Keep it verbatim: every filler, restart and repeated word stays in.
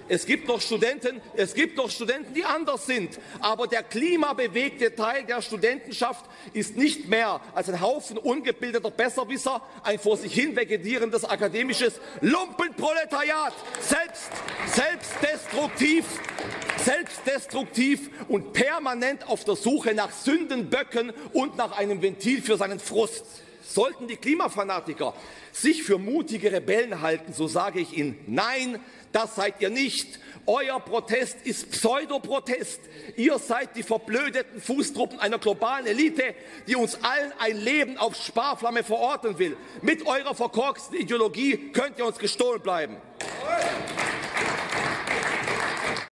Es gibt noch Studenten, es gibt noch Studenten, die anders sind. Aber der klimabewegte Teil der Studentenschaft ist nicht mehr als ein Haufen ungebildeter Besserwisser, ein vor sich hin vegetierendes akademisches Lumpenproletariat, selbst, selbstdestruktiv, selbstdestruktiv und permanent auf der Suche nach Sündenböcken und nach einem Ventil für seinen Frust. Sollten die Klimafanatiker sich für mutige Rebellen halten, so sage ich Ihnen, nein, das seid ihr nicht. Euer Protest ist Pseudoprotest. Ihr seid die verblödeten Fußtruppen einer globalen Elite, die uns allen ein Leben auf Sparflamme verordnen will. Mit eurer verkorksten Ideologie könnt ihr uns gestohlen bleiben.